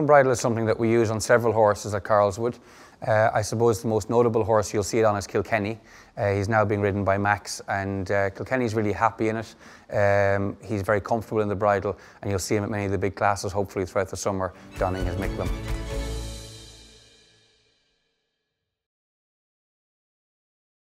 Bridle is something that we use on several horses at Karlswood. I suppose the most notable horse you'll see it on is Kilkenny. He's now being ridden by Max, and Kilkenny's really happy in it. He's very comfortable in the bridle, and you'll see him at many of the big classes, hopefully throughout the summer, donning his Micklem.